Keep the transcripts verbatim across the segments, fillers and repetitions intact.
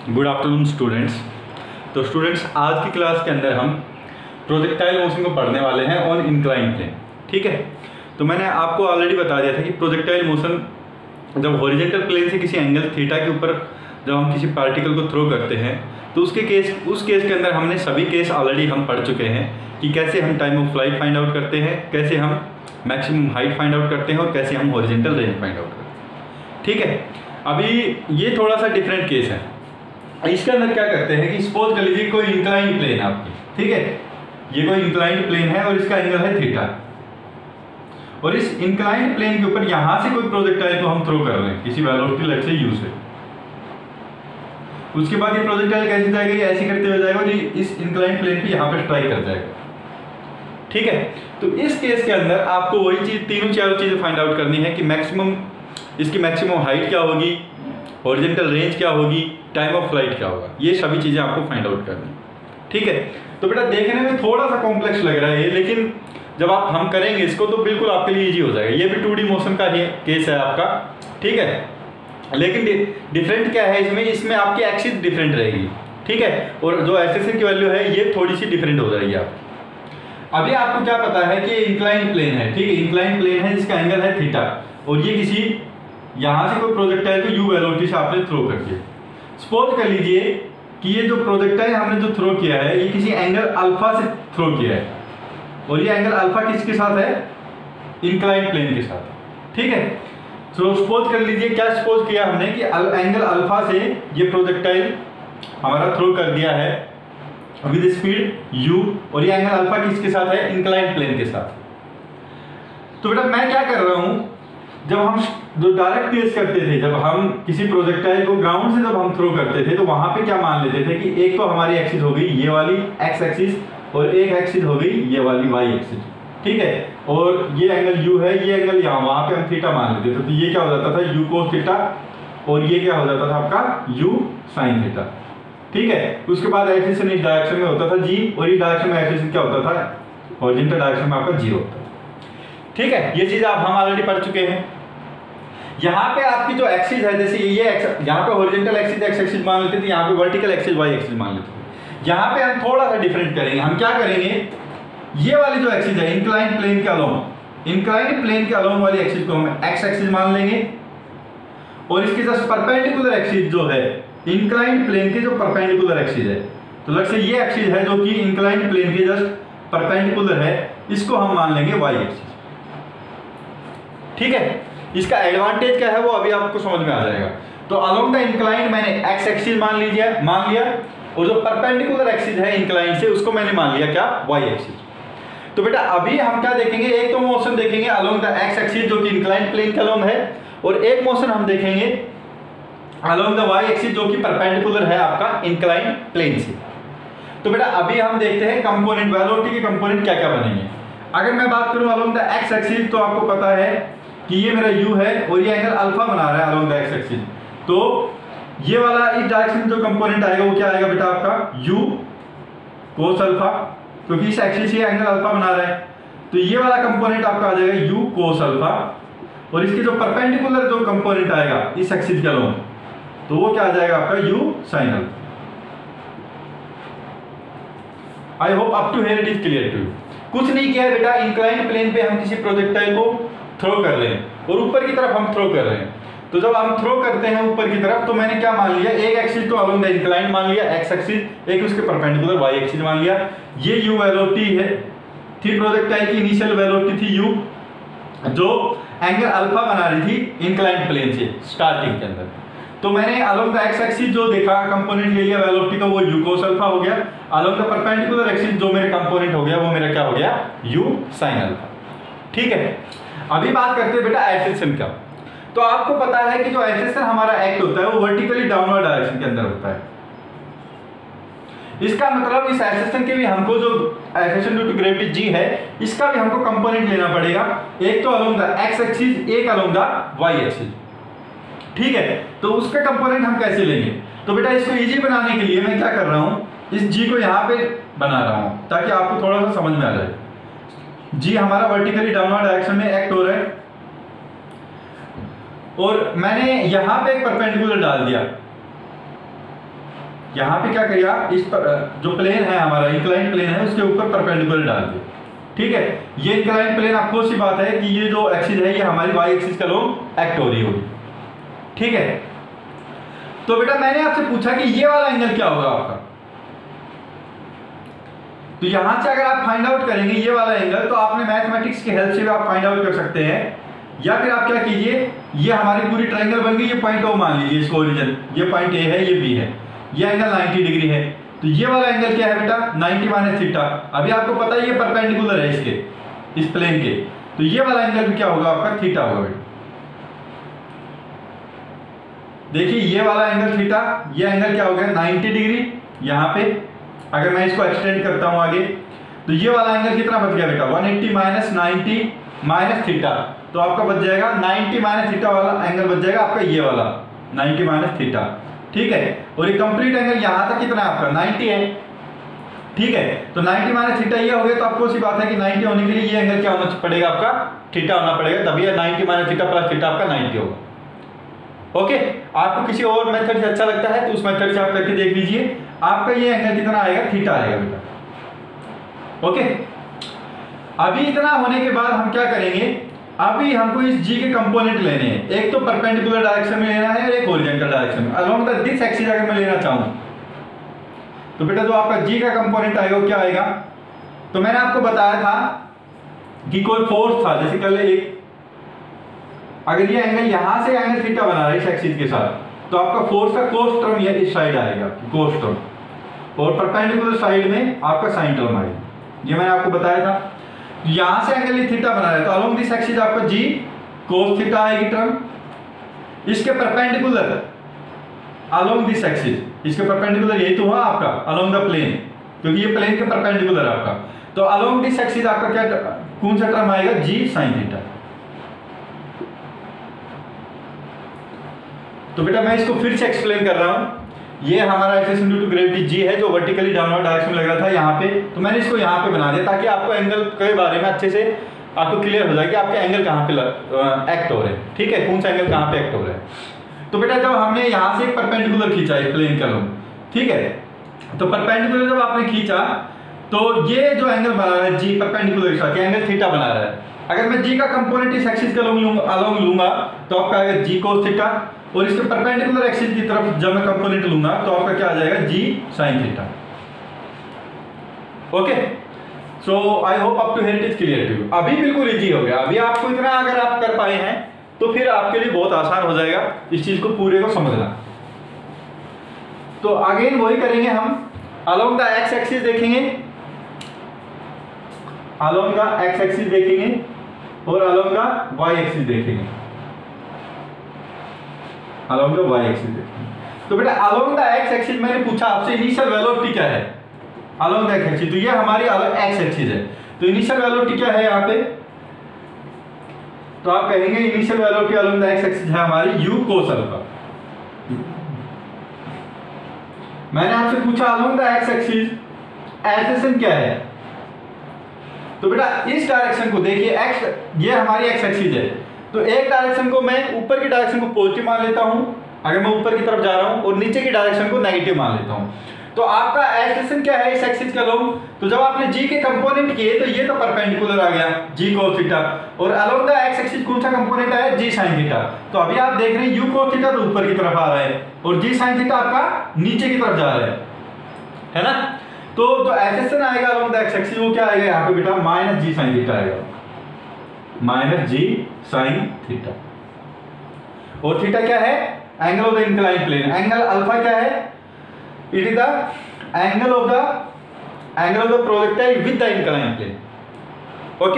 Good afternoon students. तो students, आज की क्लास के अंदर हम प्रोजेक्टाइल मोशन को पढ़ने वाले हैं ऑन इंक्लाइन प्लेन। ठीक है, तो मैंने आपको ऑलरेडी बता दिया था कि प्रोजेक्टाइल मोशन जब हॉरिजॉन्टल प्लेन से किसी एंगल थीटा के ऊपर जब हम किसी पार्टिकल को थ्रो करते हैं तो उसके केस उस केस के अंदर हमने सभी केस ऑलरेडी हम पढ़ चुके हैं कि कैसे हम time of flight find out करते हैं, कैसे हम मैक्सिमम हाइट फाइंड आउट करते हैं और कैसे हम हॉरिजॉन्टल रेंज फाइंड आउट करते हैं। ठीक है, अभी ये थोड़ा सा डिफरेंट केस है। इसके अंदर क्या करते हैं कि सपोज कर लीजिए कोई इंक्लाइन प्लेन है आपकी, ठीक है, ये कोई इंक्लाइन प्लेन है और इसका एंगल है थीटा, और इस इंक्लाइन प्लेन के ऊपर यहां से कोई प्रोजेक्टाइल को हम थ्रो कर रहे हैं किसी वेलोसिटी लेट से यू से। उसके बाद ये प्रोजेक्टाइल कैसे जाएगा, ये ऐसे करते हुए जाएगा और ये इस इंक्लाइन प्लेन पे यहाँ पे स्ट्राइक कर जाएगा। ठीक है, तो इस केस के अंदर आपको वही चीज तीनों चारों चीजें फाइंड आउट करनी है कि मैक्सिमम इसकी मैक्सिमम हाइट क्या होगी, हॉरिजॉन्टल रेंज क्या होगी, टाइम ऑफ फ्लाइट क्या होगा, ये सभी चीजें आपको फाइंड आउट करनी है। ठीक है, तो बेटा देखने में थोड़ा सा कॉम्प्लेक्स लग रहा है ये, लेकिन जब आप हम करेंगे इसको तो बिल्कुल आपके लिए इजी हो जाएगा। ये भी टू डी मोशन का ही केस है आपका। ठीक है, लेकिन डिफरेंट क्या है इसमें इसमें आपकी एक्सिस डिफरेंट रहेगी। ठीक है, और जो एसएसएन की वैल्यू है ये थोड़ी सी डिफरेंट हो जाएगी आपकी। अभी आपको क्या पता है कि इंक्लाइन प्लेन है, ठीक है, इंक्लाइन प्लेन है जिसका एंगल है थीटा, और ये किसी यहाँ से कोई प्रोजेक्टाइल को यू वेलोसिटी से आपने थ्रो कर दिया। सपोज कर लीजिए कि ये जो प्रोजेक्टाइल हमने जो थ्रो किया है ये किसी एंगल अल्फा से थ्रो किया है, और ये एंगल अल्फा किसके साथ है, इंक्लाइन प्लेन के साथ। ठीक है, तो सपोज कर लीजिए क्या सपोज किया हमने कि एंगल अल्फा से ये प्रोजेक्टाइल हमारा थ्रो कर दिया है विद स्पीड u, और ये एंगल अल्फा किसके साथ है, इंक्लाइन प्लेन के साथ। तो बेटा मैं क्या कर रहा हूं, जब हम जो डायरेक्ट केस करते थे, जब हम किसी प्रोजेक्टाइल को ग्राउंड से जब हम थ्रो करते थे तो वहां पे क्या मान लेते थे कि एक तो हमारी एक्सिस हो गई ये वाली एक्स एक्सिस और एक एक्सिस हो गई ये वाली वाई एक्सिस। ठीक है, और ये एंगल u है, ये एंगल यहाँ वहां पे हम थीटा मान लेते थे, तो ये क्या हो जाता था u cos थीटा, और ये क्या हो जाता था आपका u sin थीटा। ठीक है, उसके बाद एक्सिस इस डायरेक्शन में होता था g, और इस डायरेक्शन में एक्सिस क्या होता था, हॉरिजॉन्टल डायरेक्शन में आपका जीरो होता था। ठीक है, ये चीज आप हम ऑलरेडी पढ़ चुके हैं। यहाँ पे आपकी जो एक्सिस है, जैसे ये यहाँ पे हॉरिजॉन्टल एक्सिस एक्स एक्सिस मान लेते थे, यहाँ पे वर्टिकल एक्सिस वाई एक्सिस मान लेते थे। यहाँ पे हम थोड़ा सा डिफरेंट करेंगे। हम क्या करेंगे, ये वाली जो एक्सिस है इंक्लाइन प्लेन के अलोंग, इंक्लाइन प्लेन के अलोंग वाली एक्सिस को हम एक्स एक्सिस मान लेंगे, और इसके जस्ट परपेंडिकुलर एक्सिस जो है इंक्लाइन प्लेन के जो परपेंडिकुलर एक्सिस है, तो लग से ये एक्सिस है जो कि इंक्लाइन प्लेन के जस्ट परपेंडिकुलर है, इसको हम मान लेंगे वाई एक्सिस। ठीक है, इसका एडवांटेज क्या है वो अभी आपको समझ में आ जाएगा। तो अलोंग द इंक्लाइन मैंने एक्स एक्सिस मान लीजिए मान लिया, और जो परपेंडिकुलर एक्सिस है इंक्लाइन से उसको मैंने मान लिया क्या, वाई एक्सिस। तो बेटा अभी हम क्या देखेंगे, एक तो मोशन देखेंगे अलोंग द एक्स एक्सिस जो कि इंक्लाइन प्लेन के अलोंग है, और एक मोशन हम देखेंगे अलोंग द वाई एक्सिस जो कि परपेंडिकुलर है आपका इंक्लाइन प्लेन से। तो बेटा अभी हम देखते हैं कंपोनेंट, वेलोसिटी के कंपोनेंट क्या क्या बनेंगे। अगर मैं बात करूं अलोंग द एक्स एक्सिस, तो आपको पता है कि ये मेरा u है और ये एंगल अल्फा बना रहा है अलोंग द एक्स एक्सिस, तो ये वाला इस डायरेक्शन में जो कंपोनेंट आएगा वो क्या आएगा बेटा आपका u cos अल्फा, क्योंकि इस एक्सिस से एंगल अल्फा बना रहा है, तो ये वाला कंपोनेंट आपका आ जाएगा u cos अल्फा, और इसके जो परपेंडिकुलर जो कंपोनेंट आएगा इस एक्सिस के अलोंग, तो वो क्या आ जाएगा आपका u sin alpha. I hope up to here it is clear to you. कुछ नहीं किया बेटा, इंक्लाइन प्लेन पे हम किसी प्रोजेक्टाइल को थ्रो कर रहे हैं और ऊपर की तरफ हम थ्रो कर रहे हैं, तो जब हम थ्रो करते हैं ऊपर की तरफ तो मैंने क्या मान लिया, एक एक्सिस तो अलोंग द इंक्लाइन मान लिया एक्स एक्सिस, एक उसके परपेंडिकुलर वाई एक्सिस मान लिया। ये u वेलोसिटी है थी प्रोजेक्टाइल की, इनिशियल वेलोसिटी थी u जो एंगल अल्फा बना रही थी इंक्लाइन प्लेन से स्टार्टिंग के अंदर, तो मैंने अलोंग द एक्स एक्सिस जो देखा कंपोनेंट ले लिया वेलोसिटी का, वो u cos अल्फा हो गया। अलोंग द परपेंडिकुलर एक्सिस जो मेरे कंपोनेंट हो गया वो मेरा क्या हो गया, u sin अल्फा। ठीक है, अभी बात करते हैं बेटा एसेशन का। तो आपको पता है कि जो एसेशन हमारा एक्ट होता है वो वर्टिकली डाउनवर्ड डायरेक्शन के अंदर होता है। इसका मतलब इस एसेशन के भी हमको जो एसेशन ड्यू टू ग्रेविटी g है इसका भी हमको कंपोनेंट लेना पड़ेगा, एक तो अलोंग द एक्स एक्सिस, एक अलोंग द वाई एक्सिस। ठीक है, तो उसका कंपोनेंट हम कैसे लेंगे, तो बेटा इसको इजी बनाने के लिए मैं क्या कर रहा हूं, इस g को यहाँ पे बना रहा हूं ताकि आपको थोड़ा सा समझ में आ जाए। जी हमारा वर्टिकली डाउनवर्ड डायरेक्शन में एक्ट हो रहा है, और मैंने यहां पे एक परपेंडिकुलर डाल दिया, यहाँ पे क्या करिएगा, इस पर जो प्लेन है हमारा इंक्लाइन प्लेन है उसके ऊपर परपेंडिकुलर डाल दिए। ठीक है, ये इंक्लाइन प्लेन आपको सी बात है कि ये जो एक्सिस है ये हमारी वाई एक्सिस का लोग एक्ट हो रही होगी। ठीक है, तो बेटा मैंने आपसे पूछा कि ये वाला एंगल क्या होगा आपका, तो यहां से अगर आप फाइंड आउट करेंगे ये वाला एंगल, तो आपने मैथमेटिक्स की हेल्प से भी आप फाइंड आउट कर सकते हैं, या फिर आप क्या कीजिए, ये हमारी पूरी ट्रायंगल बन गई, ये पॉइंट ओ मान लीजिए इसको ओरिजिन, ये पॉइंट ए है ये बी है, ये एंगल नाइंटी डिग्री है, तो ये वाला एंगल क्या है बेटा नाइंटी माइनस थीटा। अभी आपको पता है ये परपेंडिकुलर है इसके, इस प्लेन के, तो ये वाला एंगल भी क्या होगा आपका थीटा होगा बेटा। देखिए ये वाला एंगल थीटा, ये एंगल क्या हो गया नाइंटी डिग्री। यहाँ पे अगर मैं इसको एक्सटेंड करता हूं आगे, तो ये वाला एंगल कितना बच गया बेटा one eighty minus ninety minus theta, तो आपका बच जाएगा नाइंटी माइनस थीटा वाला एंगल बच जाएगा आपका ये वाला नाइंटी माइनस थीटा। ठीक है, और ये कंप्लीट एंगल यहां तक कितना है आपका नाइंटी है। ठीक है, तो नाइंटी माइनस थीटा ये हो गया, तो आपको सी बात है कि नाइंटी होने के लिए ये एंगल क्या होना पड़ेगा आपका थीटा होना पड़ेगा, तभी ninety minus theta plus theta आपका नाइंटी होगा। ओके, आपको किसी और मेथड से अच्छा लगता है तो उस मेथड से आप करके देख लीजिए, आपका ये एंगल कितना आएगा थीटा आएगा बेटा। ओके, अभी इतना होने के बाद हम क्या करेंगे, अभी हमको इस जी के कंपोनेंट लेने हैं, एक तो परपेंडिकुलर डायरेक्शन में लेना है और एक हॉरिजॉन्टल डायरेक्शन में। अलोंग द दिस एक्सिस अगर मैं लेना चाहूं तो बेटा जो आपका जी का कंपोनेंट आएगा वो क्या आएगा, तो मैंने आपको बताया था कि कोई फोर्स था, जैसे कल एक अगर ये एंगल यहां से एंगल थीटा बना रहा है इस एक्सिस के साथ, तो आपका फोर्स का कोस टर्म ये इस साइड आएगा कोस टर्म, और परपेंडिकुलर साइड में आपका साइन टर्म आएगा, ये मैंने आपको बताया था। यहां से एंगल ये थीटा बना रहा है, तो अलोंग दिस एक्सिस आपका जी कोस थीटा आएगी टर्म, इसके परपेंडिकुलर अलोंग दिस एक्सिस, इसके परपेंडिकुलर यही तो हुआ आपका अलोंग द प्लेन, क्योंकि ये प्लेन के परपेंडिकुलर आपका, तो अलोंग दिस एक्सिस आपका क्या कौन सा टर्म आएगा जी साइन थीटा। तो बेटा मैं इसको फिर से एक्सप्लेन कर रहा हूं, ये हमारा acceleration due to gravity g है जो वर्टिकली डाउनवर्ड डायरेक्शन में लग रहा था यहाँ पे, तो मैंने इसको यहाँ पे बना दिया ताकि आपको एंगल के बारे में अच्छे से आपको क्लियर हो जाए कि आपके एंगल कहाँ पे एक्ट हो रहे हैं। ठीक है, कौन सा एंगल कहाँ पे एक्ट हो रहा है। तो बेटा जब हमने यहाँ से एक परपेंडिकुलर खींचा इस प्लेन का लोग, ठीक है, तो परपेंडिकुलर जब आपने खींचा तो ये जो एंगल बना रहा है जी परपेंडिकुलर के एंगल थीटा बना रहा है, अगर मैं जी का कंपोनेंट इस एक्सिस का अलोंग लूंगा तो आपका आएगा जी कोस थीटा, और इसके परपेंडिकुलर एक्सिस की तरफ जब मैं कंपोनेंट लूंगा तो आपका क्या आ जाएगा g sine theta. Okay, so I hope up to here it is clear to you. अभी बिल्कुल इजी हो गया, अभी आपको इतना अगर आप कर पाए हैं तो फिर आपके लिए बहुत आसान हो जाएगा इस चीज को पूरे को समझना। तो अगेन वही करेंगे हम, अलोंग द एक्स एक्सिस देखेंगे, अलोंग द एक्स एक्सिस देखेंगे और अलोंग द वाई एक्सिस देखेंगे, अलोंग द वाई एक्सिस देखेंगे। तो बेटा अलोंग द एक्स एक्सिस मैंने पूछा आपसे इनिशियल वेलोसिटी क्या है अलोंग द एक्स एक्सिस, तो ये हमारी एक्स एक्सिस है, तो इनिशियल वेलोसिटी क्या है यहाँ पे, तो आप कहेंगे initial velocity along the x axis है हमारी u cos अल्फा। मैंने आपसे पूछा along the x axis acceleration क्या है, तो बेटा इस डायरेक्शन को देखिए, x ये हमारी x एक्सिस है, तो एक डायरेक्शन को मैं ऊपर की डायरेक्शन को पॉजिटिव मान लेता हूं अगर मैं ऊपर की तरफ जा रहा हूं, और नीचे की डायरेक्शन को नेगेटिव मान लेता हूं। तो आपका एक्सेशन क्या है इस एक्सिस का लोग, तो जब आपने g के कंपोनेंट किए तो ये तो परपेंडिकुलर आ गया g cos थीटा, और अलोंग द x एक्सिस कौन सा कंपोनेंट आया g sin थीटा। तो अभी आप देख रहे हैं u cos थीटा तो ऊपर की तरफ आ रहा है और g sin थीटा आपका नीचे की तरफ जा रहा है, है ना। तो जो एक्सेशन आएगा अलोंग द x एक्सिस वो क्या आएगा यहाँ पे बेटा माइनस g sin थीटा आएगा, माइनस g sin थीटा। और थीटा क्या है angle of the inclined plane, angle alpha क्या है, it is the angle of the angle of the projectile with the inclined plane. Okay,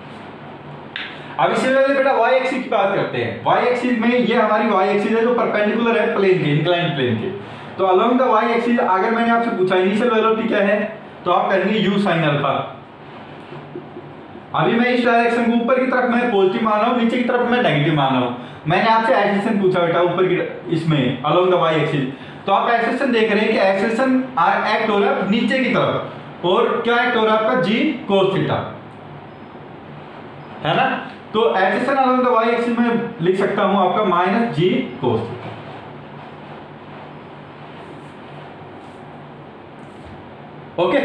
अब इसी तरह बेटा y एक्सिस की बात करते हैं। y एक्सिस में ये हमारी y एक्सिस है जो परपेंडिकुलर है प्लेन के, इंक्लाइंड प्लेन के। तो अलोंग द y एक्सिस अगर मैंने आपसे पूछा इनिशियल वेलोसिटी क्या है, तो आप कहेंगे u sin अल्फा। अभी मैं इस डायरेक्शन को ऊपर की तरफ मैं पॉजिटिव मान रहा हूं, नीचे की तरफ मैं नेगेटिव मान रहा हूं। मैंने आपसे एक्सेशन पूछा बेटा ऊपर की इसमें अलोंग द y एक्सिस, तो आप एक्सेशन देख रहे हैं कि एक्सेशन एक्ट हो रहा है नीचे की तरफ, और क्या एक्ट हो रहा है आपका g cos थीटा, है ना। तो acceleration along the y axis में लिख सकता हूं आपका minus g cos theta. Okay,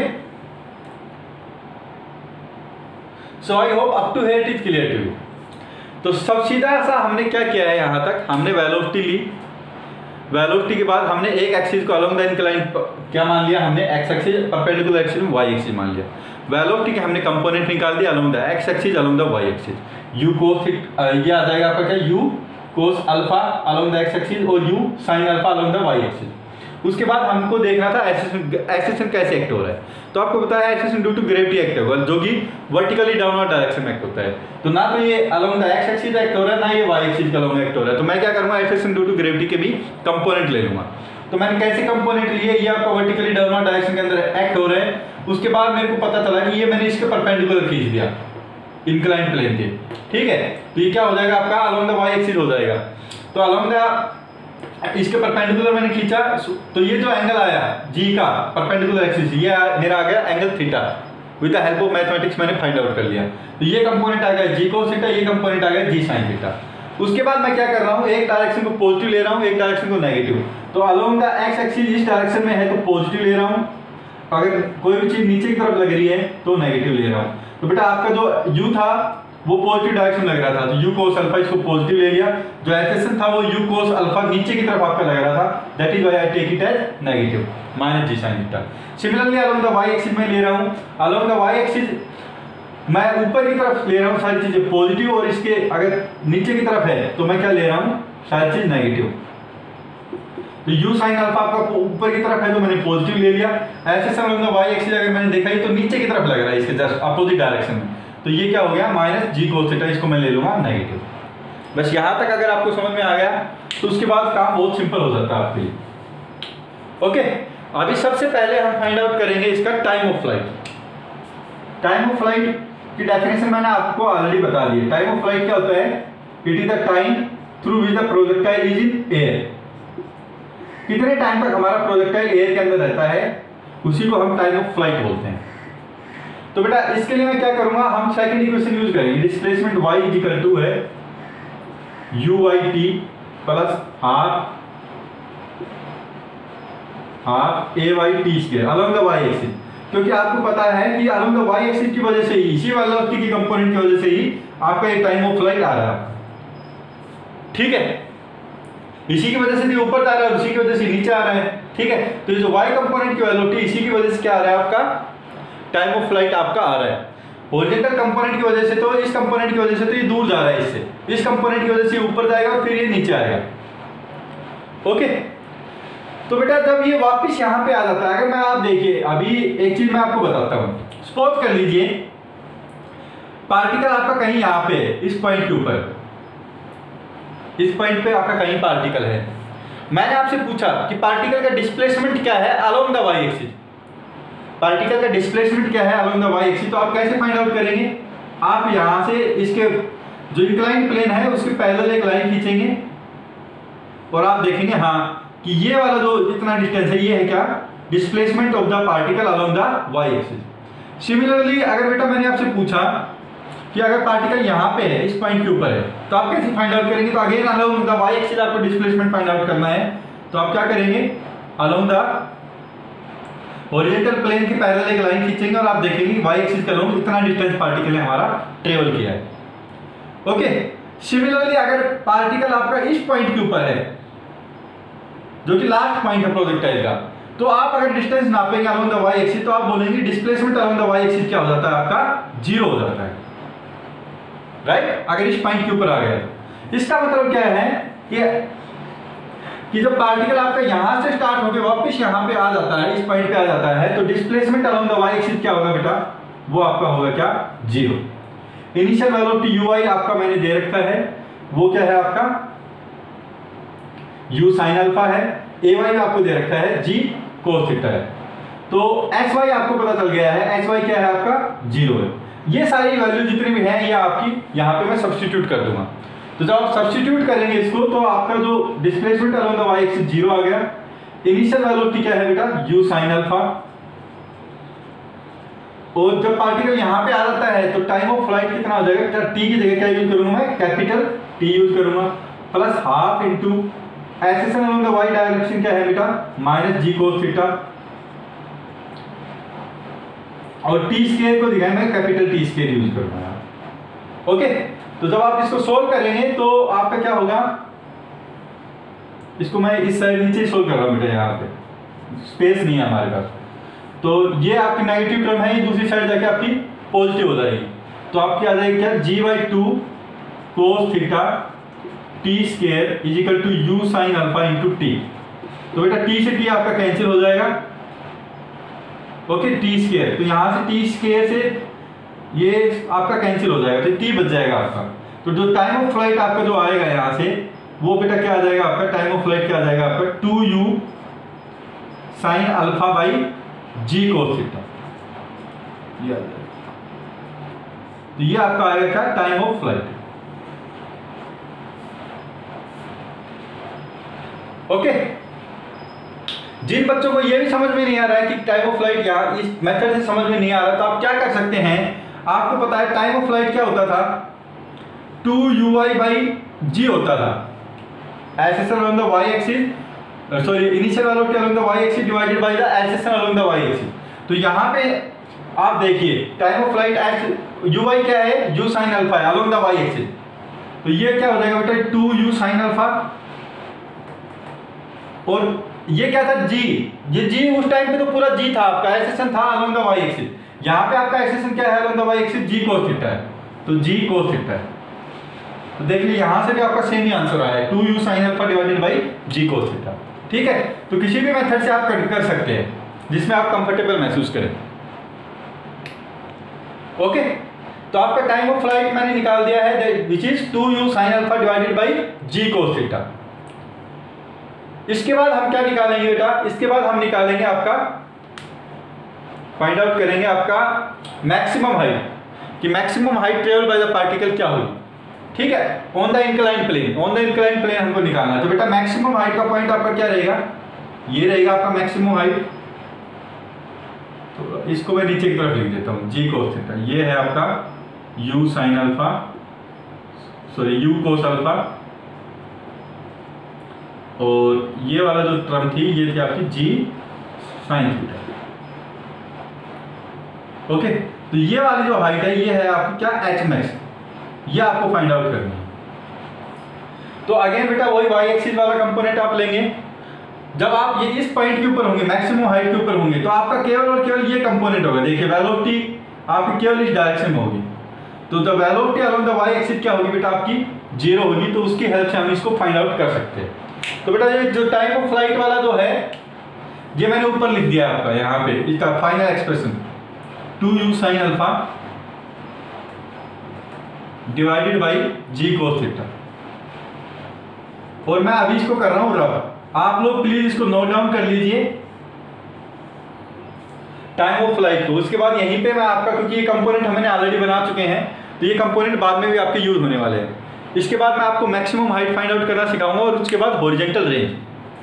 so I hope up to here it is clear to you. तो सब सीधा सा हमने क्या किया है, यहाँ तक हमने वेलोसिटी ली, वेलोसिटी के बाद हमने एक एक्सिस को अलोंग द इंक्लाइन क्या मान लिया, हमने एक्स एक्सिस, परपेंडिकुलर एक्सिस में वाई एक्सिस मान लिया। वेलोसिटी के हमने कंपोनेंट निकाल दिया along the x axis along the y axis, u cos ये आ जाएगा आपका क्या, u cos alpha along the x axis और u sine alpha along the y axis. उसके बाद हमको देखना था एक्सेशन कैसे एक्ट हो रहा है, तो आपको बताया acceleration due to gravity act होगा, जो कि वर्टिकली डाउनवर्ड डायरेक्शन में एक्ट होता है। तो ना तो ये along the x axis act हो रहा है, ना ये वाई एक्सिस के अलोंग एक्ट हो रहा है। तो मैं क्या करूंगा, एक्सेशन ड्यू टू ग्रेविटी के भी कंपोनेंट ले लूंगा। तो मैंने कैसे कंपोनेंट लिए, ये आपका वर्टिकली डाउनवर्ड डायरेक्शन के अंदर एक्ट हो रहे हैं। उसके बाद मेरे को पता चला कि ये मैंने इसके परपेंडिकुलर खींच दिया इंक्लाइन प्लेन के, ठीक है। तो ये क्या हो जाएगा आपका, अलोंग द वाई एक्सिस हो जाएगा। तो अलोंग द इसके परपेंडिकुलर मैंने खींचा, तो ये जो एंगल आया जी का परपेंडिकुलर एक्सिस, ये मेरा आ गया angle theta. With the help of mathematics मैंने फाइंड आउट कर लिया। तो ये कंपोनेंट आ गया जी कोस थीटा, ये कंपोनेंट आ गया जी साइन थीटा। उसके बाद मैं क्या कर रहा हूँ, एक डायरेक्शन को पॉजिटिव ले रहा हूँ, एक डायरेक्शन को नेगेटिव। तो अलोंग द एक्स एक्सिस इस डायरेक्शन में है तो पॉजिटिव ले रहा हूँ, अगर कोई भी चीज नीचे की तरफ लग रही है तो नेगेटिव ले रहा हूँ। तो बेटा आपका जो यू था वो पॉजिटिव डायरेक्शन लग रहा था, तो यू कोस अल्फा इसको पॉजिटिव ले लिया। जो एक्सेशन था वो यू कोस अल्फा नीचे की तरफ आपका लग रहा था, that is why I take it as negative minus g sine theta. Similarly along the y axis में ले रहा हूँ, अलोंग द वाई एक्सिस मैं ऊपर की तरफ ले रहा हूँ सारी चीजें पॉजिटिव, और इसके अगर नीचे की तरफ है तो मैं क्या ले रहा हूँ, सारी चीज नेगेटिव। तो यू साइन अल्फा आपका ऊपर की तरफ है तो मैंने पॉजिटिव ले लिया। Acceleration along the y axis अगर मैंने देखा ही तो नीचे की तरफ लग रहा है, इसके जस्ट अपोजिट डायरेक्शन में, तो ये क्या हो गया माइनस जी कोस थीटा, इसको मैं ले लूंगा नेगेटिव। बस यहाँ तक अगर आपको समझ में आ गया तो उसके बाद काम बहुत सिंपल हो जाता है आपके लिए। ओके, अभी सबसे पहले हम फाइंड आउट करेंगे इसका time of flight. Time of flight की डेफिनेशन मैंने आपको ऑलरेडी बता दी। टाइम ऑफ फ्लाइट क्या होता है, it is the time through which the projectile is in air. कितने टाइम तक हमारा प्रोजेक्टाइल एयर के अंदर रहता है उसी को हम टाइम ऑफ फ्लाइट बोलते हैं। तो बेटा इसके लिए मैं क्या करूंगा, हम सेकंड इक्वेशन यूज करेंगे। Displacement y is equal to है u y t plus half half a y t square along the y axis, क्योंकि आपको पता है कि अलोंग द y एक्सिस की वजह से ही, इसी वेलोसिटी की कंपोनेंट की वजह से ही आपका ये टाइम ऑफ फ्लाइट आ रहा है, ठीक है। इसी की वजह से भी ऊपर जा रहा है, उसी की वजह से नीचे आ रहा है, ठीक है। तो ये जो y कंपोनेंट की वेलोसिटी इसी की वजह से क्या आ रहा है, आपका टाइम ऑफ फ्लाइट आपका आ रहा है। हॉरिजॉन्टल कंपोनेंट की वजह से, तो इस कंपोनेंट की वजह से तो ये दूर जा रहा है इससे, इस कंपोनेंट की वजह से ऊपर जाएगा और फिर ये नीचे आएगा। ओके, तो बेटा जब ये वापस यहाँ पे आ जाता है, अगर मैं आप देखिए अभी एक चीज मैं आपको बताता हूँ। सपोज कर लीजिए पार्टिकल आपका कहीं यहाँ पे इस पॉइंट के ऊपर, इस पॉइंट पे आपका कहीं पार्टिकल है। मैंने आपसे पूछा कि पार्टिकल का डिस्प्लेसमेंट क्या है along the y axis, particle का डिस्प्लेसमेंट क्या है अलोंग द वाई एक्सिस। तो आप कैसे फाइंड आउट करेंगे, आप यहां से इसके जो इंक्लाइन प्लेन है उसके पैरेलल एक लाइन खींचेंगे और आप देखेंगे हाँ कि ये वाला जो इतना डिस्टेंस है ये है क्या, displacement of the particle along the y axis. Similarly अगर बेटा मैंने आपसे पूछा कि अगर पार्टिकल यहाँ पे है, इस पॉइंट के ऊपर है, तो आप कैसे फाइंड आउट करेंगे, तो again along the y axis आपको डिस्प्लेसमेंट फाइंड आउट करना है। तो आप क्या करेंगे, अलोंग द हॉरिजॉन्टल प्लेन के पैरेलल एक लाइन खींचेंगे और आप देखेंगे वाई एक्सिस के अलोंग इतना डिस्टेंस पार्टिकल ने हमारा ट्रेवल किया है। ओके, सिमिलरली अगर पार्टिकल आपका इस पॉइंट के ऊपर है जो कि लास्ट पॉइंट है प्रोजेक्टाइल का, तो आप अगर डिस्टेंस नापेंगे अलोंग द वाई एक्सिस तो आप बोलेंगे displacement along the y axis क्या हो जाता है, आपका जीरो हो जाता है, राइट। अगर इस पॉइंट के ऊपर आ गया तो इसका मतलब क्या है कि कि जब पार्टिकल आपका यहां से स्टार्ट होकर वापस यहां पे आ जाता है, इस पॉइंट पे आ जाता है, तो displacement along the y axis क्या होगा बेटा, वो आपका होगा क्या, zero. Initial velocity u I आपका मैंने दे रखा है, वो क्या है आपका u साइन अल्फा है, ए वाई आपको दे रखा है g कोस थीटा है। तो एस वाई आपको पता चल गया है, एस वाई क्या है आपका जीरो है। ये सारी वैल्यू जितनी भी है ये आपकी यहाँ पे मैं सब्स्टिट्यूट कर दूंगा। तो जब आप सब्स्टिट्यूट करेंगे इसको तो आपका जो displacement along the y axis zero आ गया। इनिशियल वेलोसिटी क्या है बेटा, u साइन अल्फा, और जब पार्टिकल यहाँ पे आ जाता है तो टाइम ऑफ फ्लाइट कितना हो जाएगा, टी की जगह क्या यूज करूंगा मैं, कैपिटल टी यूज करूंगा, plus half into acceleration along the y direction क्या है बेटा, माइनस जी कोस थीटा, और टी स्केयर को दिखाएं मैं कैपिटल टी स्केयर यूज करूंगा। ओके, तो जब आप इसको सोल्व करेंगे तो आपका क्या होगा, इसको मैं इस साइड नीचे सोल्व कर रहा हूँ बेटा, यहाँ पे स्पेस नहीं है हमारे पास, तो ये आपकी नेगेटिव टर्म है, ये दूसरी साइड जाके आपकी पॉजिटिव हो जाएगी। तो आपकी आ जाएगी क्या, g by two cos theta T square is equal to u sine alpha into T. तो बेटा टी से टी आपका कैंसिल हो जाएगा। ओके, टी स्केयर, तो यहां से टी स्केयर से ये आपका कैंसिल हो जाएगा, तो टी बच जाएगा आपका। तो जो टाइम ऑफ फ्लाइट आपका जो आएगा यहां से, वो बेटा क्या आ जाएगा आपका, टाइम ऑफ फ्लाइट क्या आ जाएगा आपका, two u sine alpha by g cos theta, ये आ जाएगा। तो ये आपका आएगा क्या, टाइम ऑफ फ्लाइट। ओके, जिन बच्चों को ये भी समझ में नहीं आ रहा है कि टाइम ऑफ फ्लाइट यहाँ इस मेथड से समझ में नहीं आ रहा, तो आप क्या कर सकते हैं, आपको पता है टाइम ऑफ फ्लाइट क्या होता था, टू यू वाई बाई जी होता था, एसेसन along the y axis, sorry initial velocity along the y axis divided by the एसेसन along the y axis. तो यहाँ पे आप देखिए time of flight eight you Y क्या है, यू साइन अल्फा है अलोंग द वाई एक्सिस, तो ये क्या हो जाएगा बेटा, टू यू साइन अल्फा, और ये क्या था, जी, ये जी उस टाइम पे तो पूरा जी था आपका, एसेसन था अलोंग द वाई एक्सिस, यहाँ पे आपका एसेसन क्या है along the y axis, g cos theta है, तो जी कोस थीटा है। तो देख लीजिए यहां से भी आपका सेम ही आंसर आया है, two u sine alpha divided by g cos theta. ठीक है, तो किसी भी मेथड से आप कर सकते हैं जिसमें आप कंफर्टेबल महसूस करें। ओके, तो आपका टाइम ऑफ फ्लाइट मैंने निकाल दिया है, which is two u sine alpha divided by g cos theta. इसके बाद हम क्या निकालेंगे बेटा, इसके बाद हम निकालेंगे आपका, फाइंड आउट करेंगे आपका मैक्सिमम हाइट, कि maximum height travel by the particle क्या होगी। ठीक है, on the incline plane, on the incline plane हमको निकालना है। तो बेटा मैक्सिमम हाइट का पॉइंट आपका क्या रहेगा, ये रहेगा आपका मैक्सिमम हाइट। तो इसको मैं नीचे की तरफ लिख देता हूँ, जी कोस थीटा, ये है आपका u sine alpha, sorry u cos alpha, और ये वाला जो टर्म थी ये थी आपकी g साइन थीटा। ओके, तो ये वाली जो हाइट है ये है आपकी क्या, h मैक्स, ये आपको फाइंड आउट करनी है। तो अगेन बेटा वही y एक्सिस वाला कंपोनेंट आप लेंगे, जब आप ये इस पॉइंट के ऊपर होंगे, मैक्सिमम हाइट के ऊपर होंगे, तो आपका केवल और केवल ये कंपोनेंट होगा। देखिए वेलोसिटी आपकी केवल इस डायरेक्शन में होगी, तो the velocity along the y axis क्या होगी बेटा, आपकी जीरो होगी। तो उसकी हेल्प से हम इसको फाइंड आउट कर सकते हैं। तो बेटा ये जो टाइम ऑफ फ्लाइट वाला जो है, ये मैंने ऊपर लिख दिया आपका यहाँ पे, इसका final expression two u sine alpha divided by g cos theta. और मैं अभी इसको कर रहा हूं रब, आप लोग प्लीज इसको नोट डाउन कर लीजिए टाइम ऑफ फ्लाइट को। उसके बाद यहीं पे मैं आपका, क्योंकि ये कंपोनेंट हमने ऑलरेडी बना चुके हैं, तो ये कंपोनेंट बाद में भी आपके यूज होने वाले हैं। इसके बाद मैं आपको मैक्सिमम हाइट फाइंड आउट करना सिखाऊंगा, और उसके बाद हॉरिजॉन्टल रेंज।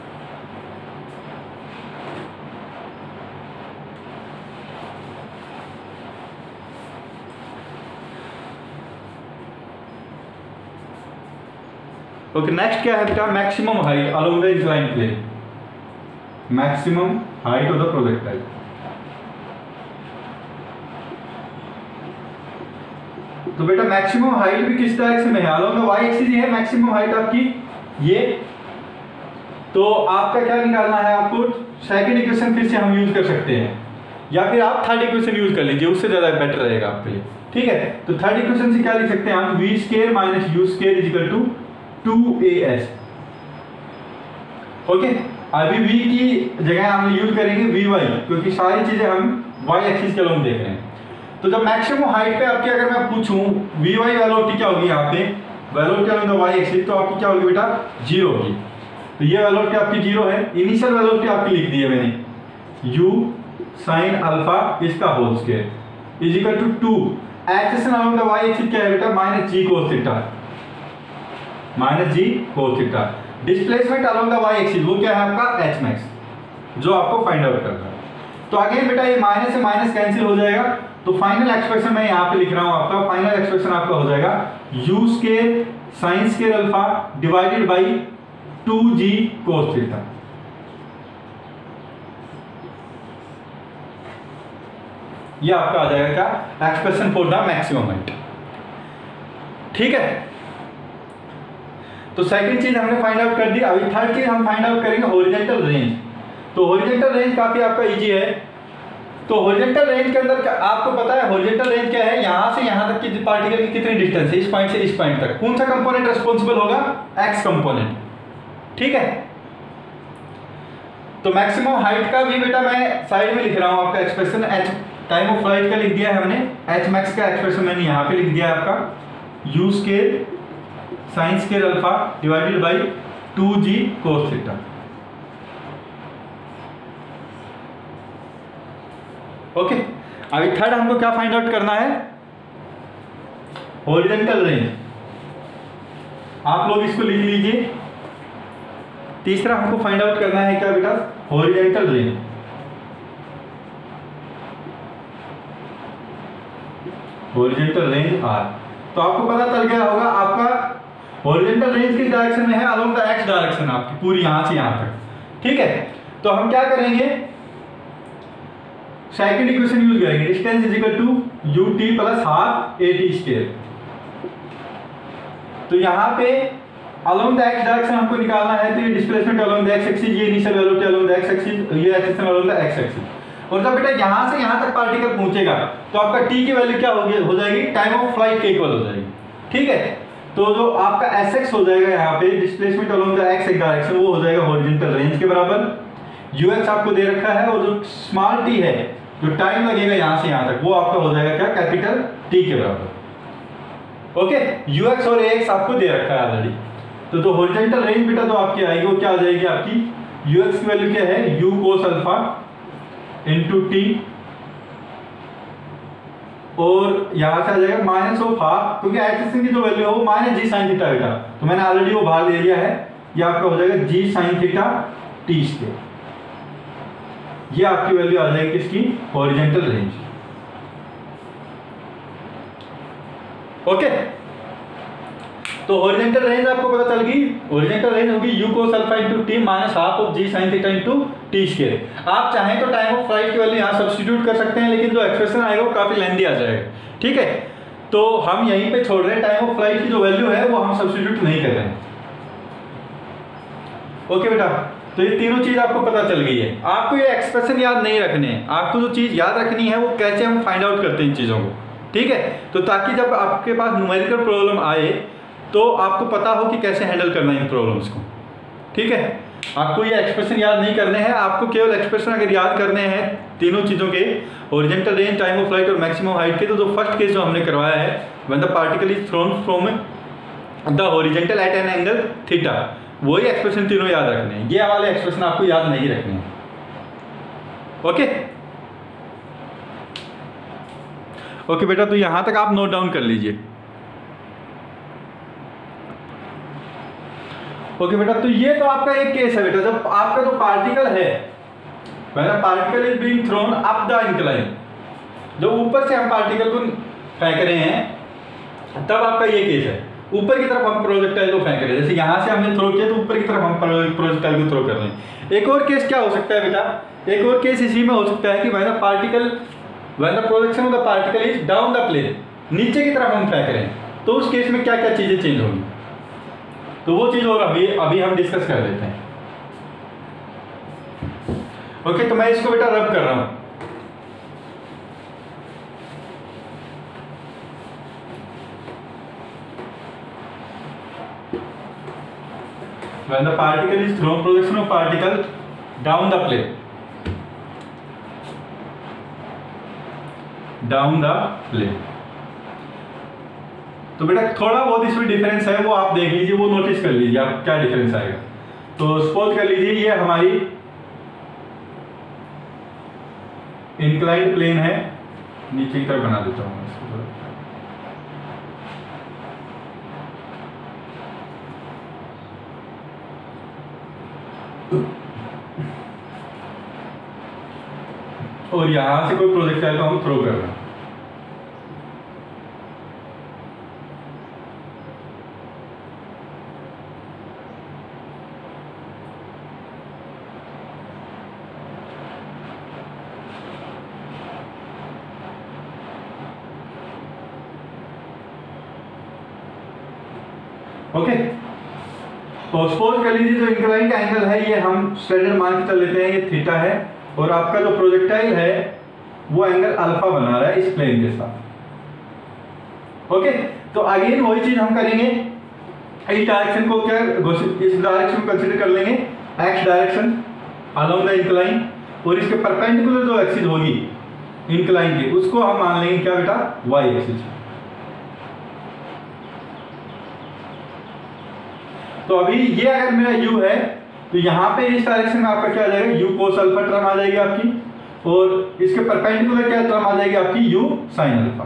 ओके, नेक्स्ट क्या है बेटा, maximum height along the incline plane, maximum height of the projectile. तो बेटा मैक्सिमम हाइट भी किस डायरेक्शन में है, अलोंग द वाई एक्सिस है मैक्सिमम हाइट आपकी ये। तो आपका क्या निकालना है, आपको सेकंड इक्वेशन फिर से हम यूज कर सकते हैं, या फिर आप थर्ड इक्वेशन यूज कर लीजिए, उससे ज्यादा बेटर रहेगा आपके लिए। ठीक है, तो थर्ड इक्वेशन से क्या लिख सकते हैं हम, v square minus u square is equal to two a s. Okay, अभी v की जगह हम यूज करेंगे वी वाई, क्योंकि सारी चीजें हम y एक्सिस के अलोंग देख रहे हैं। तो जब मैक्सिमम हाइट पे आपकी अगर मैं पूछूं वी वाई वेलोसिटी क्या होगी, यहाँ पे velocity along the y axis, तो आपकी क्या होगी बेटा, जीरो होगी। तो ये वेलोसिटी आपकी जीरो है। इनिशियल वेलोसिटी आपकी लिख दी है मैंने, u साइन अल्फा इसका whole square is equal to two, acceleration along the y axis क्या है बेटा, minus g cos theta, minus g cos theta. Displacement along the y axis वो क्या है आपका, h मैक्स, जो आपको फाइंड आउट करना है। तो अगेन बेटा ये माइनस से माइनस कैंसिल हो जाएगा, तो फाइनल एक्सप्रेशन मैं यहाँ पे लिख रहा हूँ, आपका फाइनल एक्सप्रेशन आपका हो जाएगा u square sine square alpha divided by two g cos theta. ये आपका आ जाएगा क्या, expression for the maximum height. ठीक है, तो सेकंड चीज हमने फाइंड आउट कर दी। अभी थर्ड चीज हम फाइंड आउट करेंगे हॉरिजॉन्टल रेंज। तो हॉरिजॉन्टल रेंज काफी आपका इजी है। तो हॉरिजॉन्टल रेंज के अंदर आपको पता है हॉरिजॉन्टल रेंज क्या है, यहां से यहां तक की पार्टिकल की कितनी डिस्टेंस है, इस पॉइंट से इस पॉइंट तक, कौन सा कंपोनेंट रिस्पॉन्सिबल होगा, एक्स कंपोनेंट। ठीक है, तो मैक्सिमम हाइट का भी बेटा मैं साइड में लिख रहा हूं आपका expression, h time of flight का लिख दिया है हमने, एच मैक्स का एक्सप्रेशन मैंने यहां पे लिख दिया है आपका, u square sine square alpha divided by two g cos theta. Okay, अभी थर्ड हमको क्या फाइंड आउट करना है, हॉरिजॉन्टल रेंज। आप लोग इसको लिख लीजिए। तीसरा हमको फाइंड आउट करना है क्या बेटा, horizontal range. Horizontal range r. तो आपको पता चल गया होगा आपका हॉरिजॉन्टल रेंज किस डायरेक्शन में है, अलोंग द एक्स डायरेक्शन आपकी पूरी यहां से यहां तक। ठीक है, तो हम क्या करेंगे, सेकंड इक्वेशन यूज करेंगे, distance is equal to u t plus half a t square. तो यहाँ पे अलोंग द एक्स डायरेक्शन हमको निकालना है, तो ये displacement along the x axis, ये initial velocity along the x axis, ये acceleration along the x axis. और जब बेटा यहाँ से यहाँ तक पार्टिकल पहुंचेगा तो आपका टी की वैल्यू क्या होगी, हो जाएगी टाइम ऑफ फ्लाइट के इक्वल हो जाएगी। ठीक है, तो जो आपका एस एक्स हो जाएगा यहाँ पे displacement along the x direction, वो हो जाएगा हॉरिजॉन्टल रेंज के बराबर। यूएक्स आपको दे रखा है, और जो स्मॉल टी है, जो टाइम लगेगा यहाँ से यहाँ तक, वो आपका हो जाएगा क्या, कैपिटल टी के बराबर। ओके, यूएक्स और एक्स आपको दे रखा है ऑलरेडी। तो जो हॉरिजॉन्टल रेंज बेटा तो आपकी आएगी, वो क्या आ जाएगी आपकी, यूएक्स की वैल्यू क्या है, u cos alpha into t, और यहां से आ जाएगा माइनस ऑफ हाफ, क्योंकि एक्स की जो वैल्यू है वो माइनस जी साइन थीटा बेटा, तो मैंने ऑलरेडी वो बाहर ले लिया है। ये आपका हो जाएगा g sine theta t square. ये आपकी वैल्यू आ जाएगी किसकी, हॉरिजॉन्टल रेंज। ओके, तो हॉरिजॉन्टल रेंज आपको पता चल गई, हॉरिजॉन्टल रेंज होगी u cos alpha into t minus half of g sin theta into t square. आप चाहें तो टाइम ऑफ फ्लाइट की वैल्यू यहां सब्स्टिट्यूट कर सकते हैं, लेकिन जो एक्सप्रेशन आएगा वो काफी लेंथी आ जाएगा। ठीक है, तो हम यहीं पे छोड़ रहे हैं, टाइम ऑफ फ्लाइट की जो वैल्यू है वो हम सब्स्टिट्यूट नहीं कर रहे हैं। ओके बेटा, तो ये तीनों चीज आपको पता चल गई है। आपको ये एक्सप्रेशन याद नहीं रखने हैं, आपको जो चीज याद रखनी है वो कैसे हम फाइंड आउट करते हैं इन चीजों को। ठीक है, तो ताकि जब आपके पास न्यूमेरिकल प्रॉब्लम आए तो आपको पता हो कि कैसे हैंडल करना है इन प्रॉब्लम्स को। ठीक है, आपको ये एक्सप्रेशन याद नहीं करने हैं, आपको केवल एक्सप्रेशन अगर याद करने हैं तीनों चीज़ों के, horizontal range, time of flight और मैक्सिमम हाइट के, तो जो फर्स्ट केस जो हमने करवाया है, when the particle is thrown from the horizontal at an angle theta, वही एक्सप्रेशन तीनों याद रखने हैं। ये वाले एक्सप्रेशन आपको याद नहीं रखने हैं। ओके ओके बेटा, तो यहां तक आप नोट डाउन कर लीजिए। ओके बेटा, तो ये तो आपका एक केस है बेटा, जब आपका जो पार्टिकल है, when a particle is being thrown up the incline, जब ऊपर से हम पार्टिकल को फेंक रहे हैं, तब आपका ये केस है, ऊपर की तरफ हम प्रोजेक्टाइल को फेंक रहे हैं। जैसे यहां से हमने थ्रो किया तो ऊपर की तरफ हम प्रोजेक्टाइल को थ्रो कर रहे हैं। एक और केस क्या हो सकता है बेटा, एक और केस इसी में हो सकता है कि when the particle when the projection of the particle is down the plane, नीचे की तरफ हम फेंक रहे हैं, तो उस केस में क्या क्या चीजें चेंज होंगी, तो वो चीज और अभी अभी हम डिस्कस कर लेते हैं। ओके, तो मैं इसको बेटा रब कर रहा हूं। When the particle is thrown, projection of particle down the plane, down the plane, तो बेटा थोड़ा बहुत इसमें डिफरेंस है, वो आप देख लीजिए, वो नोटिस कर लीजिए आप क्या डिफरेंस आएगा। तो सपोज कर लीजिए ये हमारी इंक्लाइंड प्लेन है, नीचे की तरफ बना देता हूं इसको, और यहां से कोई प्रोजेक्टाइल को हम थ्रो कर रहे हैं। ओके, तो सपोज कर लीजिए जो इंक्लाइन का एंगल है ये हम स्टैंडर्ड मान के चल लेते हैं, ये थीटा है, और आपका जो प्रोजेक्टाइल है वो एंगल अल्फा बना रहा है इस प्लेन के साथ। ओके, तो अगेन वही चीज हम करेंगे, इस डायरेक्शन को क्या इस डायरेक्शन को कंसीडर कर लेंगे x direction along the incline, और इसके परपेंडिकुलर जो एक्सिस होगी इंक्लाइन के उसको हम मान लेंगे क्या बेटा, वाई एक्सिस। तो अभी ये अगर मेरा u है तो यहाँ पे इस डायरेक्शन में आपका क्या आ जाएगा, u cos अल्फा टर्म आ जाएगी आपकी, और इसके परपेंडिकुलर क्या टर्म आ जाएगी आपकी u sin अल्फा।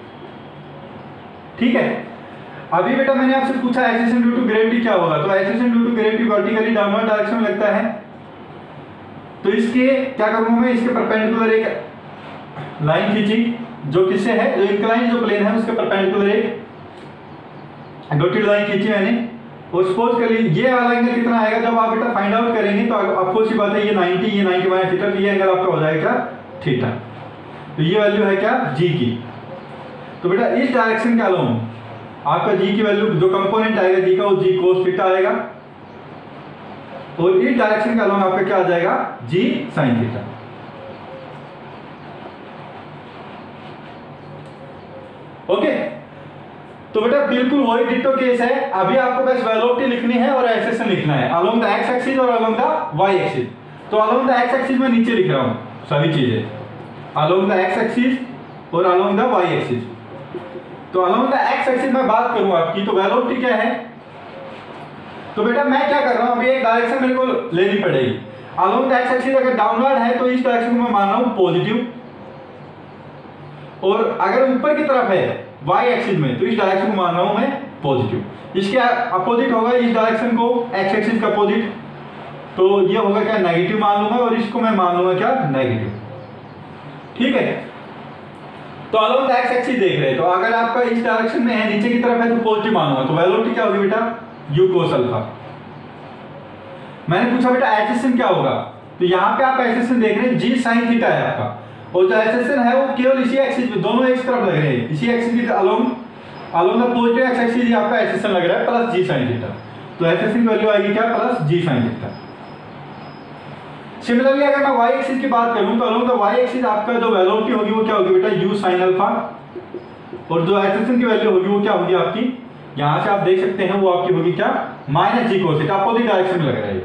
ठीक है, अभी बेटा मैंने आपसे पूछा एक्सेशन ड्यू टू ग्रेविटी क्या होगा, तो acceleration due to gravity vertically downward direction में लगता है, तो इसके क्या करूंगा मैं, इसके परपेंडिकुलर एक लाइन खींची जो किससे है, जो इंक्लाइन जो प्लेन है उसके परपेंडिकुलर एक डॉटेड लाइन खींची मैंने, और सपोज कर लीजिए ये वाला एंगल कितना आएगा, जब आप बेटा फाइंड आउट करेंगे तो आपको सी बात है ये नाइंटी, ये नाइंटी माइनस थीटा, तो ये एंगल आपका हो जाएगा क्या, थीटा। तो ये वैल्यू है क्या, जी की। तो बेटा इस डायरेक्शन के अलोंग आपका जी की वैल्यू जो कंपोनेंट आएगा जी का वो जी कोस थीटा आएगा, और इस डायरेक्शन के अलोंग आपका क्या आ जाएगा, जी साइन थीटा। ओके, तो बेटा बिल्कुल वही डिटो केस है, अभी आपको बस वेलोसिटी लिखनी है और एक्सेशन लिखना है अलोंग द एक्स एक्सिस और अलोंग द वाई एक्सिस। तो अलोंग द एक्स एक्सिस में नीचे लिख रहा हूं सभी चीजें, अलोंग द एक्स एक्सिस और अलोंग द वाई एक्सिस। तो अलोंग द एक्स एक्सिस में बात करूं आपकी, तो वेलोसिटी क्या है, तो बेटा मैं क्या कर रहा हूं, अभी एक डायरेक्शन मेरे को लेनी पड़ेगी। अलोंग द एक्स एक्सिस अगर डाउनवर्ड है तो इस डायरेक्शन को मैं मान रहा हूं पॉजिटिव, और अगर ऊपर की तरफ है वाई एक्सिस में तो इस डायरेक्शन को मान रहा हूं मैं पॉजिटिव। इसके अपोजिट होगा इस डायरेक्शन को एक्स एक्सिस का अपोजिट, तो ये होगा क्या, नेगेटिव मान लूंगा, और इसको मैं मान लूंगा क्या, नेगेटिव। ठीक है, तो अलोंग द एक्स एक्सिस देख रहे हैं, तो अगर आपका इस डायरेक्शन में है नीचे की तरफ है तो पॉजिटिव मानूंगा, तो वेलोसिटी क्या होगी बेटा, u cos अल्फा। मैंने पूछा बेटा एक्सेशन क्या होगा, तो यहाँ पे आप एक्सेशन देख रहे हैं जी साइन थीटा है आपका, और जो एक्सेशन है वो केवल इसी एक्सिस पे, दोनों एक तरफ लग रहे हैं, इसी एक्सिस के along along the positive x axis ही आपका एक्सेशन लग रहा है प्लस जी साइन थीटा। तो एक्सेशन की वैल्यू आएगी क्या, plus g sine theta. Similarly अगर मैं y एक्सिस की बात करूं तो अलोंग द y एक्सिस आपका जो वेलोसिटी होगी वो क्या होगी बेटा, u sin अल्फा, और जो एक्सेशन की वैल्यू होगी वो क्या होगी आपकी, यहां से आप देख सकते हैं वो आपकी होगी क्या, minus g cos theta, opposite direction में लग रहा है।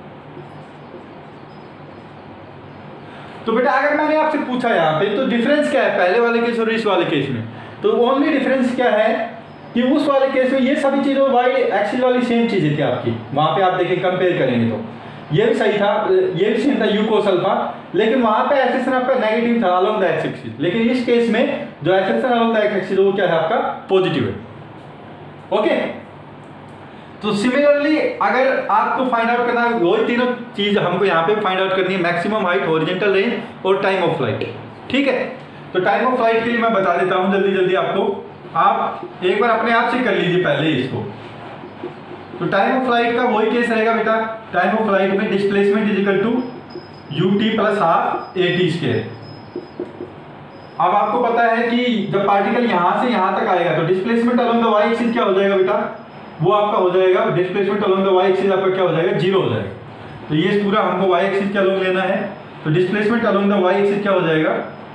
तो बेटा अगर मैंने आपसे पूछा यहाँ पे तो डिफरेंस क्या है पहले वाले केस और इस वाले केस में, तो ओनली डिफरेंस क्या है कि उस वाले केस में ये सभी चीजें y एक्सिस वाली सेम चीजें थी आपकी, वहां पे आप देखिए कंपेयर करेंगे तो ये भी सही था, ये भी सेम था u cos अल्फा, लेकिन वहां पे एक्सेशन आपका नेगेटिव था अलोंग द एक्स एक्सिस, लेकिन इस केस में जो acceleration along the x axis वो क्या है आपका, पॉजिटिव है। ओके, तो सिमिलरली अगर आपको फाइंड आउट करना है, वही तीनों चीज हमको यहाँ पे फाइंड आउट करनी है, मैक्सिमम हाइट, हॉरिजॉन्टल रेंज और टाइम ऑफ फ्लाइट। ठीक है, तो टाइम ऑफ फ्लाइट के लिए मैं बता देता हूँ जल्दी जल्दी आपको, आप एक बार अपने आप से कर लीजिए पहले इसको। तो टाइम ऑफ फ्लाइट का वही केस रहेगा बेटा, टाइम ऑफ फ्लाइट में displacement is equal to u t plus half a t square. अब आपको पता है कि जब पार्टिकल यहां से यहां तक आएगा तो displacement along the y axis क्या हो जाएगा बेटा, वो आपका हो जाएगा displacement along the y axis आपका क्या हो जाएगा, जीरो हो जाएगा। तो ये पूरा हमको वाई एक्सिस के अलोंग लेना है, तो displacement along the y axis क्या हो जाएगा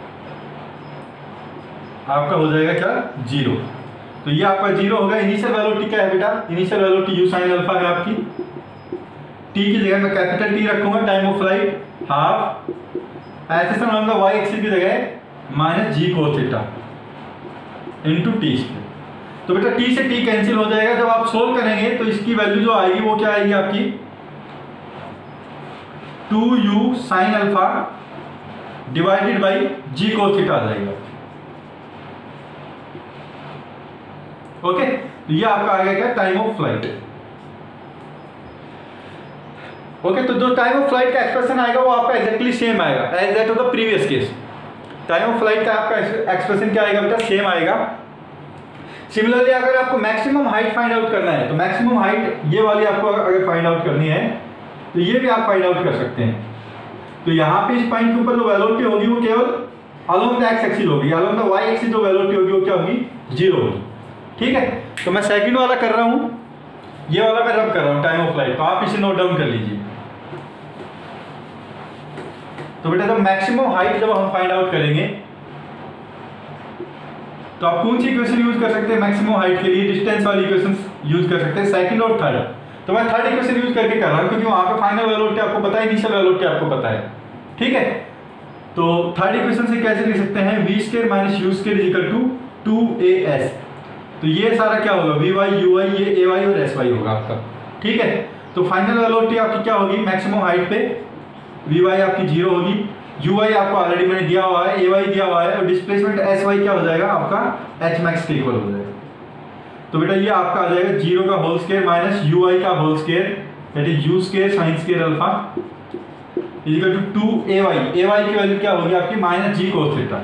आपका, हो जाएगा क्या, जीरो। तो ये आपका जीरो होगा। इनिशियल वेलोसिटी क्या है बेटा, initial velocity u sine alpha है आपकी, टी की जगह मैं कैपिटल टी रखूंगा, time of flight half acceleration along the y axis की जगह minus g cos theta into t square. तो बेटा टी से टी कैंसिल हो जाएगा, जब आप सोल्व करेंगे तो इसकी वैल्यू जो आएगी वो क्या आएगी आपकी, two u sine alpha divided by g cos theta आ जाएगा। ओके, तो ये आपका आ गया क्या, टाइम ऑफ फ्लाइट। ओके, तो जो टाइम ऑफ फ्लाइट का एक्सप्रेशन आएगा वो आपका एग्जैक्टली सेम आएगा as that of the previous case. Time of flight का आपका एक्सप्रेशन क्या आएगा बेटा, सेम आएगा। सिमिलरली अगर आपको मैक्सिमम हाइट फाइंड आउट करना है तो मैक्सिमम हाइट ये वाली आपको अगर फाइंड आउट करनी है तो ये भी आप फाइंड आउट कर सकते हैं। तो यहाँ पे इस पॉइंट के ऊपर जो वेलोसिटी होगी वो केवल अलोंग द एक्स एक्सिस होगी, अलोंग द वाई एक्सिस जो वेलोसिटी होगी वो क्या होगी, जीरो होगी। ठीक है, तो मैं सेकंड वाला कर रहा हूँ। ये वाला मैं रब कर रहा हूँ टाइम ऑफ फ्लाइट, तो आप इसे नोट डाउन कर लीजिए। तो बेटा जब मैक्सिमम हाइट जब हम फाइंड आउट करेंगे तो आप कौन सी इक्वेशन यूज कर सकते हैं मैक्सिमम हाइट के लिए? डिस्टेंस वाली इक्वेशन यूज कर सकते हैं, सेकंड और थर्ड। तो मैं थर्ड इक्वेशन यूज करके कर रहा हूं क्योंकि वहां पे फाइनल वेलोसिटी आपको पता है, इनिशियल वेलोसिटी आपको पता है, ठीक है। तो थर्ड इक्वेशन से कैसे लिख सकते हैं? V square minus u square is equal to two a s. तो ये सारा क्या होगा? वी वाई यू वाई, ये ए वाई और एस वाई होगा आपका, ठीक है। तो फाइनल वेलोसिटी आपकी क्या होगी मैक्सिमम हाइट पे? वी वाई आपकी जीरो होगी, यू वाई आपको ऑलरेडी मैंने दिया हुआ है, ए वाई दिया हुआ है, और डिस्प्लेसमेंट एस वाई क्या हो जाएगा आपका? एच मैक्स के इक्वल हो जाएगा। तो बेटा ये आपका आ जाएगा जीरो का whole square minus u y का whole square, that is u square sine square alpha is equal to two a y. A y की वैल्यू क्या होगी आपकी? माइनस जी कोस थीटा,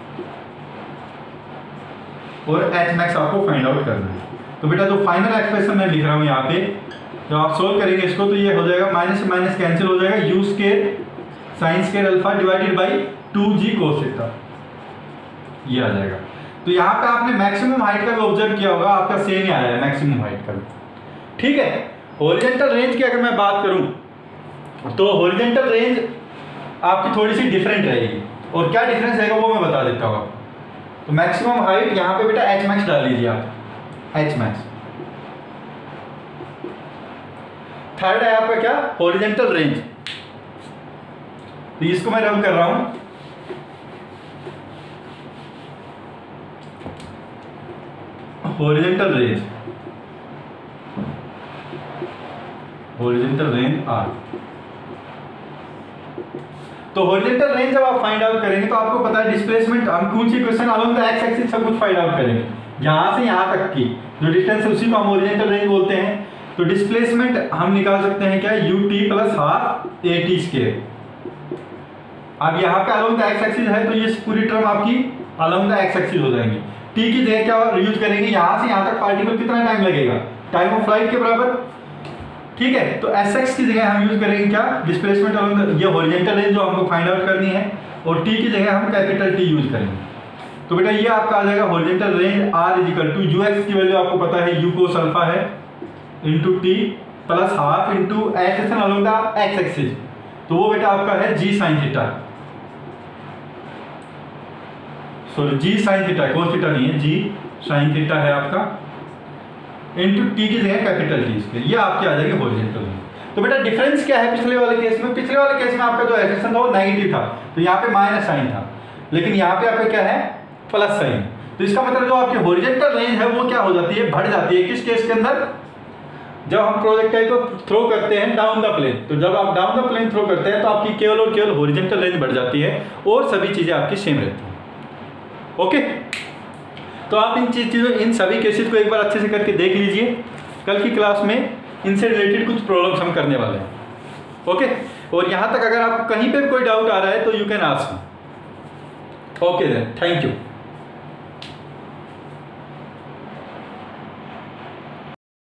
और एच मैक्स आपको फाइंड आउट करना है। तो बेटा जो फाइनल एक्सप्रेशन मैं लिख रहा हूँ यहाँ पे, जब आप सोल्व करेंगे इसको तो ये हो जाएगा माइनस से माइनस कैंसिल हो जाएगा, u square sine square alpha divided by two g cos theta, ये आ जाएगा। तो यहाँ पे आपने मैक्सिमम हाइट का भी ऑब्जर्व किया होगा, आपका सेम ही आया है मैक्सिमम हाइट का, ठीक है। हॉरिजॉन्टल रेंज की अगर मैं बात करूँ तो हॉरिजॉन्टल रेंज आपकी थोड़ी सी डिफरेंट रहेगी, और क्या डिफरेंस रहेगा वो मैं बता देता हूँ आपको। तो मैक्सिमम हाइट यहाँ पे बेटा एच मैक्स डाल लीजिए आप, एच मैक्स। थर्ड है आपका क्या? Horizontal range. तो इसको मैं रब कर रहा हूं, horizontal range, horizontal range r. तो हॉरिजॉन्टल रेंज जब आप फाइंड आउट करेंगे तो आपको पता है डिस्प्लेसमेंट, हम कौन सी equation along the x axis सब कुछ फाइंड आउट करेंगे, यहां से यहां तक की जो डिस्टेंस है उसी को हम हॉरिजॉन्टल रेंज बोलते हैं। तो डिस्प्लेसमेंट हम निकाल सकते हैं क्या? U t plus half a t square. अब यहाँ पे अलोंग द एक्स एक्सिस है तो ये पूरी टर्म आपकी अलोंग द एक्स एक्सिस हो जाएंगी। टी की जगह क्या यूज करेंगे? यहाँ से यहाँ तक पार्टिकल कितना टाइम लगेगा? टाइम ऑफ फ्लाइट के बराबर, ठीक है। तो एस एक्स की जगह हम यूज करेंगे क्या? डिस्प्लेसमेंट अलोंग द, ये हॉरिजॉन्टल रेंज जो हमको फाइंड आउट करनी है, और टी की जगह हम कैपिटल टी यूज करेंगे। तो बेटा ये आपका आ जाएगा horizontal range r is equal to u x की वैल्यू आपको पता है यू कोस अल्फा है into t plus half into x along the x axis, तो वो बेटा आपका है g sine theta, sorry g sine theta, cos theta नहीं है, जी साइन थीटा है आपका, इनटू टी की जगह कैपिटल टी इसके, ये आपकी आ जाएगी हॉरिजॉन्टल रेंज। तो बेटा डिफरेंस क्या है पिछले वाले केस में? पिछले वाले केस में आपका जो एक्सप्रेशन था वो नेगेटिव था, तो यहाँ पे माइनस साइन था, लेकिन यहाँ पे आपका क्या है? Plus sine. तो इसका मतलब जो आपकी हॉरिजॉन्टल रेंज है वो क्या हो जाती है? बढ़ जाती है। किस केस के अंदर? जब हम प्रोजेक्टाइल को थ्रो करते हैं डाउन द प्लेन, तो जब आप डाउन द प्लेन थ्रो करते हैं तो आपकी केवल और केवल हॉरिजॉन्टल रेंज बढ़ जाती है और सभी चीज़ें आपकी सेम रहती हैं। ओके, तो आप इन चीज़ों इन सभी केसेस को एक बार अच्छे से करके देख लीजिए, कल की क्लास में इनसे रिलेटेड कुछ प्रॉब्लम्स हम करने वाले हैं। ओके, और यहाँ तक अगर आपको कहीं पे भी कोई डाउट आ रहा है तो you can ask. Okay then, thank you.